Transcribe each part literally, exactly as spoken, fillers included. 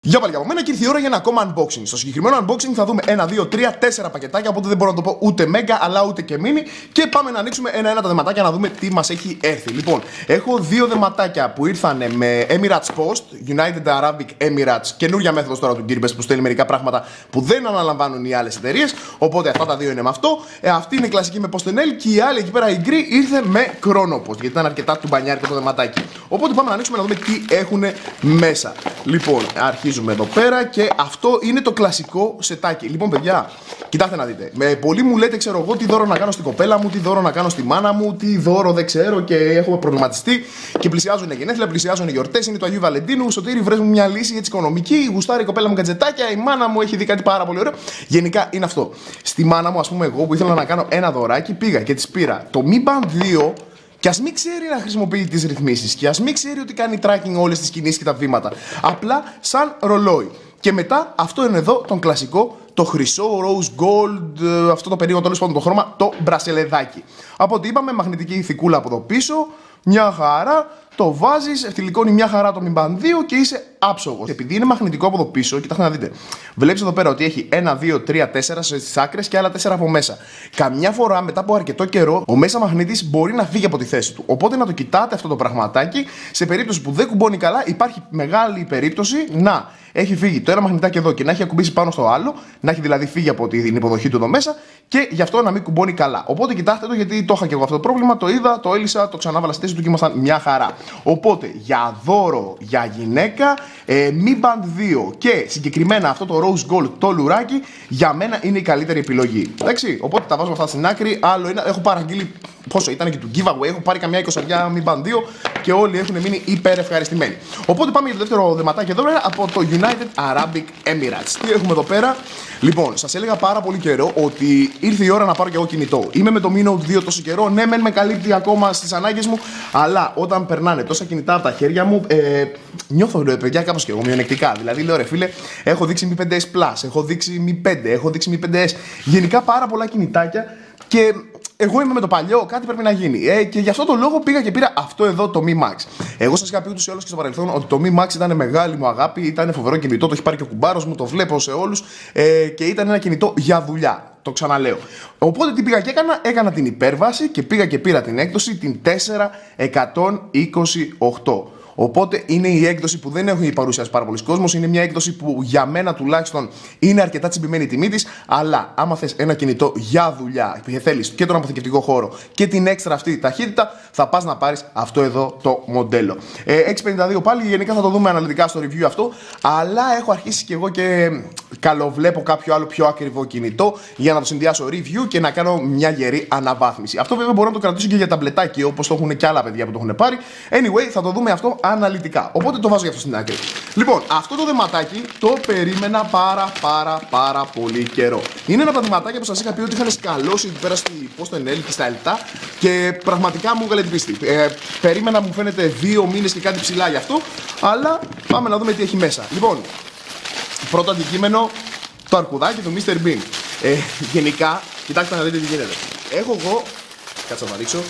Για πάλι από μένα και ήρθε η ώρα για ένα ακόμα unboxing. Στο συγκεκριμένο unboxing θα δούμε ένα, δύο, τρία, τέσσερα πακετάκια. Οπότε δεν μπορώ να το πω ούτε mega αλλά ούτε και mini. Και πάμε να ανοίξουμε ένα-ένα τα δεματάκια να δούμε τι μας έχει έρθει. Λοιπόν, έχω δύο δεματάκια που ήρθαν με Emirates Post, United Arabic Emirates. Καινούρια μέθοδος τώρα του Gearbest που στέλνει μερικά πράγματα που δεν αναλαμβάνουν οι άλλες εταιρείες. Οπότε αυτά τα δύο είναι με αυτό. Ε, αυτή είναι κλασική με Postenel και η άλλη εκεί πέρα η γκρι ήρθε με Chronopost. Γιατί ήταν αρκετά του μπανιάρικο το δεματάκι. Οπότε πάμε να ανοίξουμε να δούμε τι έχουν μέσα. Λοιπόν, αρχίζουμε εδώ πέρα και αυτό είναι το κλασικό σετάκι. Λοιπόν, παιδιά, κοιτάξτε να δείτε. Με πολλοί μου λέτε, ξέρω εγώ, τι δώρο να κάνω στην κοπέλα μου, τι δώρο να κάνω στη μάνα μου, τι δώρο δεν ξέρω και έχουμε προβληματιστεί. Και πλησιάζουν γενέθλια, πλησιάζουν γιορτές, είναι το Αγίου Βαλεντίνου. Σωτήρη, βρες μου μια λύση έτσι οικονομική. Γουστάρει η κοπέλα μου κατζετάκια, η μάνα μου έχει δει κάτι πάρα πολύ ωραίο. Γενικά είναι αυτό. Στη μάνα μου, α πούμε, εγώ που ήθελα να κάνω ένα δωράκι, πήγα και τη πήρα το Mi Band δύο. Και ας μην ξέρει να χρησιμοποιεί τις ρυθμίσεις και ας μην ξέρει ότι κάνει tracking όλες τις κινήσεις και τα βήματα. Απλά σαν ρολόι. Και μετά αυτό είναι εδώ τον κλασικό, το χρυσό, rose gold, αυτό το περίεργο τέλος πάντων το χρώμα, το μπρασελεδάκι. Από ό,τι είπαμε, μαγνητική ηθικούλα από εδώ πίσω, μια χαρά. Το βάζεις, ευτυλικώνει μια χαρά το Mi Band δύο και είσαι άψογος. Επειδή είναι μαγνητικό από εδώ πίσω, κοιτάξτε να δείτε. Βλέπεις εδώ πέρα ότι έχει ένα, δύο, τρία, τέσσερα στις άκρες και άλλα τέσσερα από μέσα. Καμιά φορά μετά από αρκετό καιρό, ο μέσα μαγνήτης μπορεί να φύγει από τη θέση του. Οπότε να το κοιτάτε αυτό το πραγματάκι. Σε περίπτωση που δεν κουμπώνει καλά, υπάρχει μεγάλη περίπτωση να έχει φύγει το ένα μαγνητάκι εδώ και να έχει ακουμπήσει πάνω στο άλλο, να έχει δηλαδή φύγει από την υποδοχή του εδώ μέσα και γι' αυτό να μην κουμπώνει καλά. Οπότε κοιτάξτε το, γιατί το είχα και εγώ αυτό το πρόβλημα, το είδα, το έλυσα, το ξανάβαλα στη θέση του και ήμασταν μια χαρά. Οπότε για δώρο για γυναίκα, ε, Mi Band δύο και συγκεκριμένα αυτό το Rose Gold, το λουράκι, για μένα είναι η καλύτερη επιλογή. Εντάξει, οπότε τα βάζουμε αυτά στην άκρη. Άλλο είναι, έχω παραγγείλει πόσο ήταν και του giveaway, έχω πάρει καμιά εικοσαριά Mi Band δύο και όλοι έχουν μείνει υπέρ ευχαριστημένοι. Οπότε πάμε για το δεύτερο δεματάκι εδώ πέρα από το United Arabic Emirates. Τι έχουμε εδώ πέρα? Λοιπόν, σας έλεγα πάρα πολύ καιρό ότι ήρθε η ώρα να πάρω και εγώ κινητό. Είμαι με το Mi Note δύο τόσο καιρό, ναι, μεν με καλύπτει ακόμα στις ανάγκες μου, αλλά όταν περνάνε τόσα κινητά από τα χέρια μου, ε, νιώθω ρε παιδιά κάπως και εγώ μειονεκτικά. Δηλαδή λέω ρε φίλε, έχω δείξει Mi φάιβ ες Plus, έχω δείξει Mi πέντε, έχω δείξει Mi φάιβ ες, γενικά πάρα πολλά κινητάκια και εγώ είμαι με το παλιό, κάτι πρέπει να γίνει. Ε, και γι' αυτό το λόγο πήγα και πήρα αυτό εδώ το Mi Max. Εγώ σας είχα πει ούτως ή άλλως και στο παρελθόν ότι το Mi Max ήταν μεγάλη μου αγάπη, ήταν φοβερό κινητό, το έχει πάρει και ο κουμπάρος μου, το βλέπω σε όλους ε, και ήταν ένα κινητό για δουλειά. Το ξαναλέω. Οπότε τι πήγα και έκανα, έκανα την υπέρβαση και πήγα και πήρα την έκδοση την τέσσερα εκατόν είκοσι οκτώ. Οπότε είναι η έκδοση που δεν έχει παρουσιάσει πάρα πολλοί κόσμος. Είναι μια έκδοση που για μένα τουλάχιστον είναι αρκετά τσιμπημένη η τιμή της. Αλλά άμα θες ένα κινητό για δουλειά και θέλεις και τον αποθηκευτικό χώρο και την έξτρα αυτή ταχύτητα, θα πας να πάρεις αυτό εδώ το μοντέλο. Ε, έξι πενήντα δύο πάλι, γενικά θα το δούμε αναλυτικά στο review αυτό. Αλλά έχω αρχίσει και εγώ και καλοβλέπω κάποιο άλλο πιο ακριβό κινητό για να το συνδυάσω review και να κάνω μια γερή αναβάθμιση. Αυτό βέβαια μπορώ να το κρατήσω και για ταμπλετάκι όπως το έχουν και άλλα παιδιά που το έχουν πάρει. Anyway, θα το δούμε αυτό αναλυτικά. Οπότε το βάζω για αυτό στην άκρη. Λοιπόν, αυτό το δεματάκι το περίμενα πάρα πάρα πάρα πολύ καιρό. Είναι ένα από τα δεματάκια που σας είχα πει ότι είχαν σκαλώσει εκεί πέρα στη Postenel και στα Ελτά και πραγματικά μου έβγαλε την πίστη. Ε, περίμενα, μου φαίνεται δύο μήνες και κάτι ψηλά γι' αυτό, αλλά πάμε να δούμε τι έχει μέσα. Λοιπόν, πρώτο αντικείμενο, το αρκουδάκι του μίστερ Bean. Ε, γενικά, κοιτάξτε να δείτε τι γίνεται. Έχω εγώ, κάτσε να ρίξω.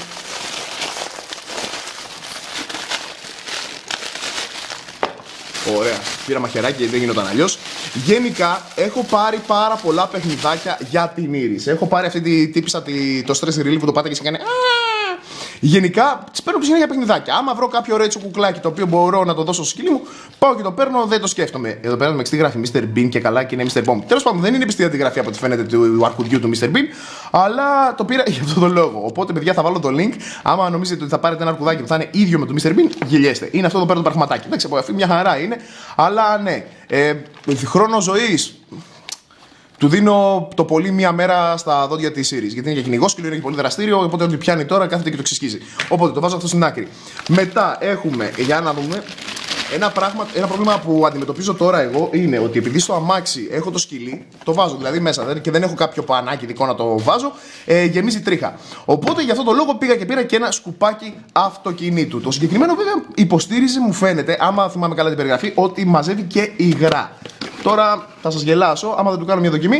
Ωραία, πήρα μαχαιράκι γιατί δεν γινόταν αλλιώς. Γενικά έχω πάρει πάρα πολλά παιχνιδάκια για την Iris. Έχω πάρει αυτή τη τύπησα το stress relief που το πάτε και σε κάνει. Γενικά τις παίρνω ψυχή για παιχνιδάκια. Άμα βρω κάποιο ωραίο έτσι κουκλάκι το οποίο μπορώ να το δώσω στο σκύλι μου, πάω και το παίρνω, δεν το σκέφτομαι. Εδώ πέρα με εξή γράφει μίστερ Bean και καλά και είναι μίστερ Bomb. Τέλος πάντων δεν είναι πιστή αντιγραφή από ό,τι φαίνεται του αρκουδιού του μίστερ Bean, αλλά το πήρα για αυτόν τον λόγο. Οπότε παιδιά θα βάλω το link. Άμα νομίζετε ότι θα πάρετε ένα αρκουδάκι που θα είναι ίδιο με το μίστερ Bean, γελιέστε. Είναι αυτό εδώ πέρα το πραγματάκι. Εντάξει, από αυτή μια χαρά είναι, αλλά ναι. Ε, χρόνο ζωής. Του δίνω το πολύ μία μέρα στα δόντια της Iris. Γιατί είναι για κυνηγόσκυλο, είναι και πολύ δραστήριο. Οπότε ό,τι πιάνει τώρα κάθεται και το ξεσκίζει. Οπότε το βάζω αυτό στην άκρη. Μετά έχουμε, για να δούμε, ένα, πράγμα, ένα πρόβλημα που αντιμετωπίζω τώρα εγώ είναι ότι επειδή στο αμάξι έχω το σκυλί, το βάζω δηλαδή μέσα και δεν έχω κάποιο πανάκι δικό να το βάζω, ε, γεμίζει τρίχα. Οπότε για αυτό το λόγο πήγα και πήρα και ένα σκουπάκι αυτοκινήτου. Το συγκεκριμένο βέβαια υποστήριζε, μου φαίνεται, άμα θυμάμαι καλά την περιγραφή, ότι μαζεύει και υγρά. Τώρα θα σας γελάσω, άμα δεν του κάνω μια δοκιμή,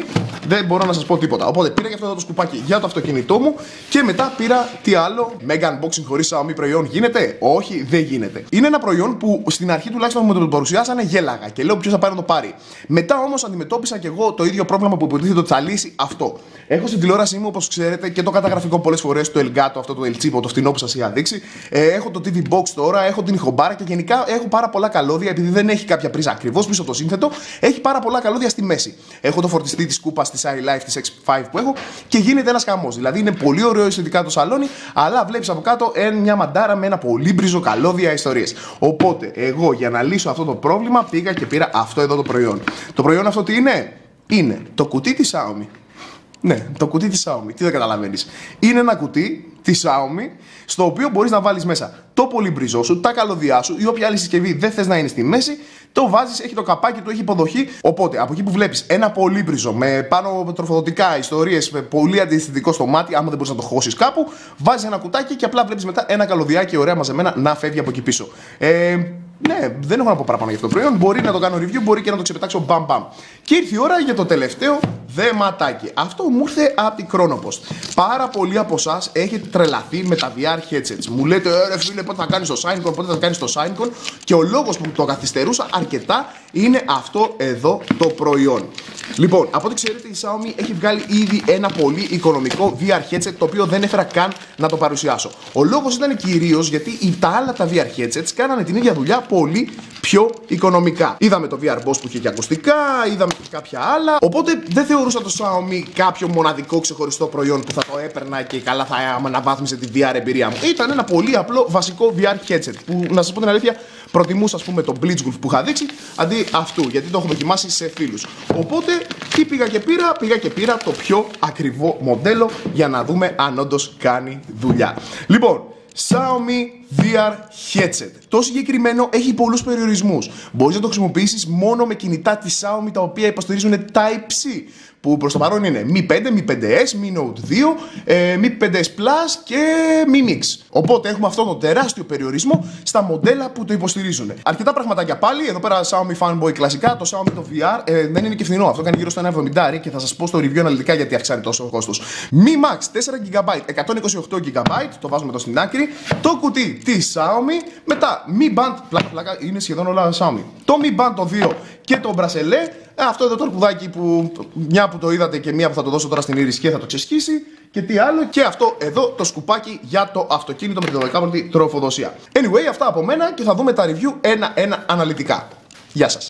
δεν μπορώ να σας πω τίποτα. Οπότε πήρα και αυτό εδώ το σκουπάκι για το αυτοκίνητό μου και μετά πήρα τι άλλο. Mega unboxing χωρίς Xiaomi προϊόν γίνεται? Όχι, δεν γίνεται. Είναι ένα προϊόν που στην αρχή τουλάχιστον με το παρουσιάσανε γέλαγα και λέω ποιος θα πάρει να το πάρει. Μετά όμως αντιμετώπισα και εγώ το ίδιο πρόβλημα που υποτίθεται ότι θα λύσει αυτό. Έχω στην τηλεόρασή μου, όπως ξέρετε, και το καταγραφικό πολλές φορές, το Elgato, αυτό το El Chipo, το φτηνό που σας είχα δείξει. Ε, έχω το τι βι Box τώρα, έχω την ηχομπάρα και γενικά έχω πάρα πολλά καλώδια επειδή δεν έχει κάποια πρίζα ακριβώς πίσω από το σύνθετο. Έχει πάρα πολλά καλώδια στη μέση. Έχω το φορτιστή της κούπας της iLife της εξ φάιβ που έχω και γίνεται ένας χαμός. Δηλαδή είναι πολύ ωραίο αισθητικά το σαλόνι, αλλά βλέπεις από κάτω μια μαντάρα με ένα πολύ μπριζο καλώδια ιστορίες. Οπότε εγώ για να λύσω αυτό το πρόβλημα πήγα και πήρα αυτό εδώ το προϊόν. Το προϊόν αυτό τι είναι? Είναι το κουτί της Xiaomi. Ναι, το κουτί της Xiaomi. Τι δεν καταλαβαίνεις? Είναι ένα κουτί της Xiaomi στο οποίο μπορείς να βάλεις μέσα το πολυμπριζό σου, τα καλώδια σου ή όποια άλλη συσκευή δεν θες να είναι στη μέση. Το βάζεις, έχει το καπάκι του, έχει υποδοχή. Οπότε από εκεί που βλέπεις ένα πολύμπριζο με πάνω τροφοδοτικά ιστορίες, με πολύ αντιαισθητικό στο μάτι, άμα δεν μπορείς να το χώσεις κάπου, βάζεις ένα κουτάκι και απλά βλέπεις μετά ένα καλωδιάκι ωραία μαζεμένα να φεύγει από εκεί πίσω. Ε, Ναι, δεν έχω να πω παραπάνω για αυτό το προϊόν. Μπορεί να το κάνω review, μπορεί και να το ξεπετάξω μπαμ μπαμ. Και ήρθε η ώρα για το τελευταίο δεματάκι. Αυτό μου ήρθε από την Chronopost. Πάρα πολλοί από εσάς έχετε τρελαθεί με τα βι αρ headsets. Μου λέτε, ρε φίλε, πότε θα κάνεις το Sync, πότε θα κάνεις το Sync. Και ο λόγος που το καθυστερούσα αρκετά είναι αυτό εδώ το προϊόν. Λοιπόν, από ό,τι ξέρετε, η Xiaomi έχει βγάλει ήδη ένα πολύ οικονομικό βι αρ headset, το οποίο δεν έφερα καν να το παρουσιάσω. Ο λόγος ήταν κυρίως γιατί τα άλλα τα βι αρ headsets κάνανε την ίδια δουλειά πολύ πιο οικονομικά. Είδαμε το βι αρ Boss που είχε και ακουστικά, είδαμε και κάποια άλλα. Οπότε δεν θεωρούσα το Xiaomi κάποιο μοναδικό ξεχωριστό προϊόν που θα το έπαιρνα και καλά θα αναβάθμισε τη βι αρ εμπειρία μου. Ήταν ένα πολύ απλό βασικό βι αρ headset που, να σας πω την αλήθεια, προτιμούσα ας πούμε το Blitzwolf που είχα δείξει αντί αυτού, γιατί το έχω δοκιμάσει σε φίλους. Οπότε τι πήγα και πήρα? Πήγα και πήρα το πιο ακριβό μοντέλο για να δούμε αν όντως κάνει δουλειά. Λοιπόν, Xiaomi βι αρ headset. Το συγκεκριμένο έχει πολλούς περιορισμούς. Μπορείς να το χρησιμοποιήσεις μόνο με κινητά της Xiaomi τα οποία υποστηρίζουν Type-C, που προς το παρόν είναι Mi πέντε, Mi φάιβ ες, Mi Note δύο, ε, Mi φάιβ ες Plus και Mi Mix. Οπότε έχουμε αυτόν τον τεράστιο περιορισμό στα μοντέλα που το υποστηρίζουν. Αρκετά πραγματάκια πάλι. Εδώ πέρα Xiaomi Fanboy κλασικά. Το Xiaomi το βι αρ ε, δεν είναι και φθηνό. Αυτό κάνει γύρω στο ένα εβδομήντα και θα σας πω στο review αναλυτικά γιατί αυξάνει τόσο κόστος. Mi Max τέσσερα τζι μπι, εκατόν είκοσι οκτώ τζι μπι. Το βάζουμε εδώ στην άκρη. Το κουτί της Xiaomi. Μετά Mi Band. Πλάκα, πλάκα, είναι σχεδόν όλα Xiaomi. Το Mi Band το δύο και το bracelet. Αυτό εδώ το αρκουδάκι που μια που το είδατε και μια που θα το δώσω τώρα στην Iris και θα το ξεσχίσει. Και τι άλλο, και αυτό εδώ το σκουπάκι για το αυτοκίνητο με την δωδεκάπλατη τροφοδοσία. Anyway, αυτά από μένα και θα δούμε τα review ένα-ένα αναλυτικά. Γεια σας.